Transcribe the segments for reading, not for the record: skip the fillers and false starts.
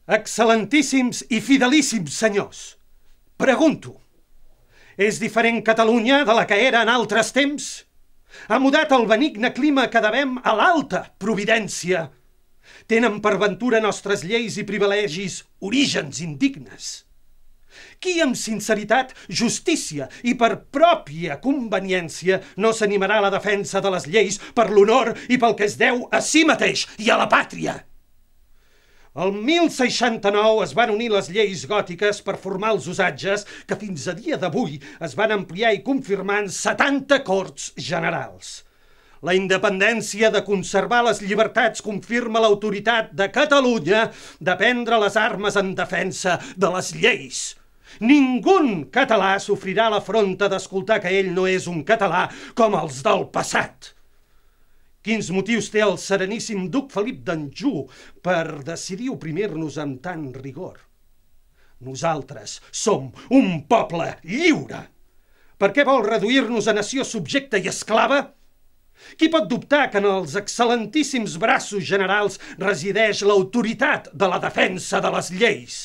Excel·lentíssims i fidelíssims senyors, pregunto, és diferent Catalunya de la que era en altres temps? Ha mudat el benigne clima que devem a l'alta providència? Tenen per ventura nostres lleis i privilegis orígens indignes? Qui amb sinceritat, justícia i per pròpia conveniència no s'animarà a la defensa de les lleis per l'honor i pel que es deu a si mateix i a la pàtria? El 1069 es van unir les lleis gòtiques per formar els usatges que fins a dia d'avui es van ampliar i confirmar en 70 Corts Generals. La independència de conservar les llibertats confirma l'autoritat de Catalunya de prendre les armes en defensa de les lleis. Ningú català sofrirà l'afronta d'escoltar que ell no és un català com els del passat. Quins motius té el sereníssim duc Felip d'Anjou per decidir oprimir-nos amb tant rigor? Nosaltres som un poble lliure. Per què vol reduir-nos a nació subjecta i esclava? Qui pot dubtar que en els excel·lentíssims braços generals resideix l'autoritat de la defensa de les lleis?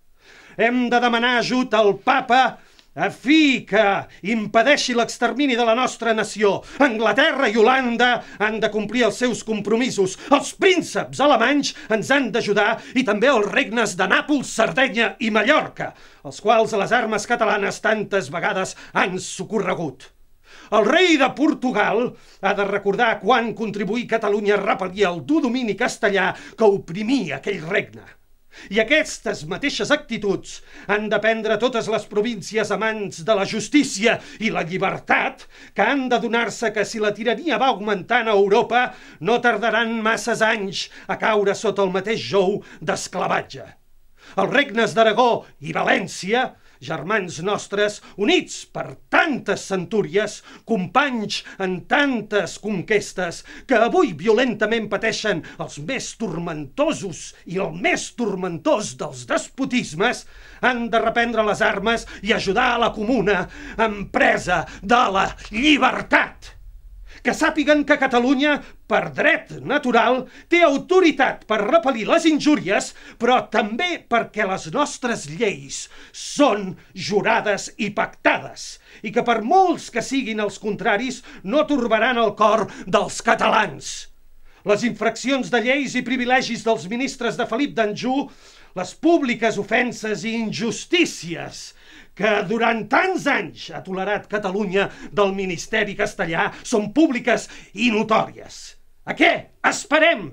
Hem de demanar ajut al papa a fi que impedeixi l'extermini de la nostra nació. Anglaterra i Holanda han de complir els seus compromisos. Els prínceps alemanys ens han d'ajudar i també els regnes de Nàpols, Sardenya i Mallorca, els quals les armes catalanes tantes vegades han socorregut. El rei de Portugal ha de recordar quan contribuí Catalunya a repel·lir el dur domini castellà que oprimia aquell regne. I aquestes mateixes actituds han de prendre totes les províncies amants de la justícia i la llibertat, que han de donar-se que si la tirania va augmentant a Europa no tardaran masses anys a caure sota el mateix jou d'esclavatge. Els regnes d'Aragó i València, germans nostres, units per tantes centúries, companys en tantes conquestes, que avui violentament pateixen els més turmentosos i el més turmentós dels despotismes, han de reprendre les armes i ajudar a la comuna empresa de la llibertat. Que sàpiguen que Catalunya, per dret natural, té autoritat per repel·lir les injúries, però també perquè les nostres lleis són jurades i pactades, i que per molts que siguin els contraris no torbaran el cor dels catalans. Les infraccions de lleis i privilegis dels ministres de Felip d'Anjou, les públiques ofenses i injustícies que durant tants anys ha tolerat Catalunya del ministeri castellà són públiques i notòries. A què esperem?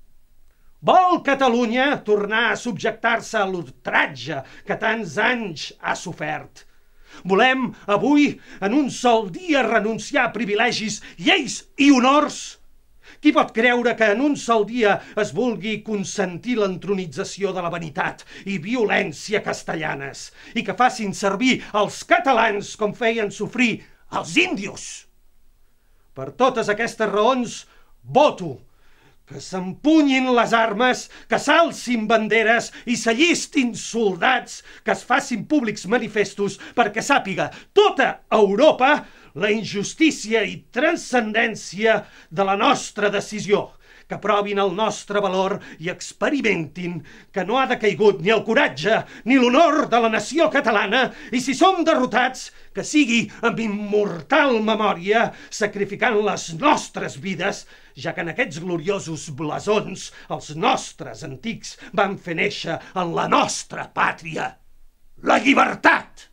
Vol Catalunya tornar a subjectar-se a l'ultratge que tants anys ha sofert? Volem avui, en un sol dia, renunciar a privilegis, lleis i honors? Qui pot creure que en un sol dia es vulgui consentir l'entronització de la vanitat i violència castellanes i que facin servir els catalans com feien sofrir els índios? Per totes aquestes raons, voto que s'empunyin les armes, que s'alcin banderes i s'allistin soldats, que es facin públics manifestos perquè sàpiga tota Europa la injustícia i transcendència de la nostra decisió, que provin el nostre valor i experimentin que no ha decaigut ni el coratge ni l'honor de la nació catalana i si som derrotats, que sigui amb immortal memòria, sacrificant les nostres vides, ja que en aquests gloriosos blasons els nostres antics van fer néixer en la nostra pàtria la llibertat.